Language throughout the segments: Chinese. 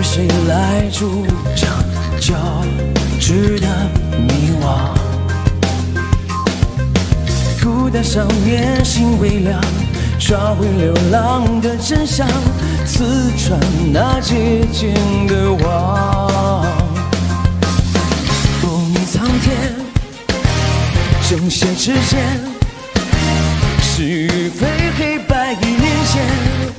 谁来主张交织的迷惘？孤单少年心微凉，抓回流浪的真相，刺穿那结茧的网。不迷苍天，正邪之间，是与非黑白一念间。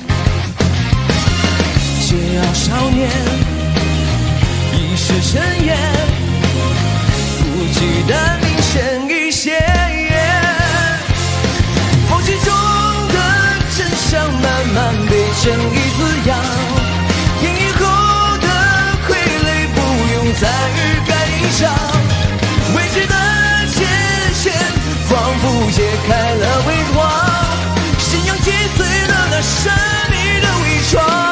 桀骜少年，一世尘烟，不羁的明显一些。风景中的真相慢慢被正义滋养，演绎后的傀儡不用再欲盖弥彰。未知的界限仿佛解开了伪装，信仰击碎了那神秘的伪装。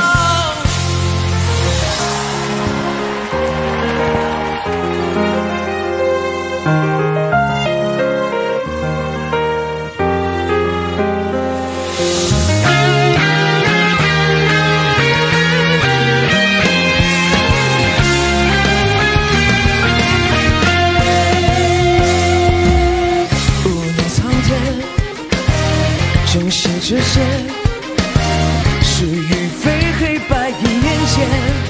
正邪之间，是与非黑白一眼间。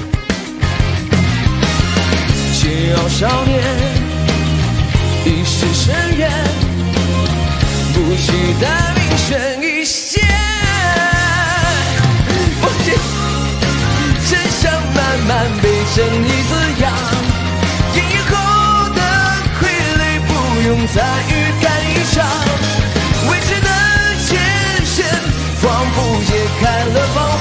桀骜少年，一世深渊，不羁的明显一些。风景真相慢慢被正义滋养，演绎后的傀儡不用再欲盖弥彰。未知的仿佛解开了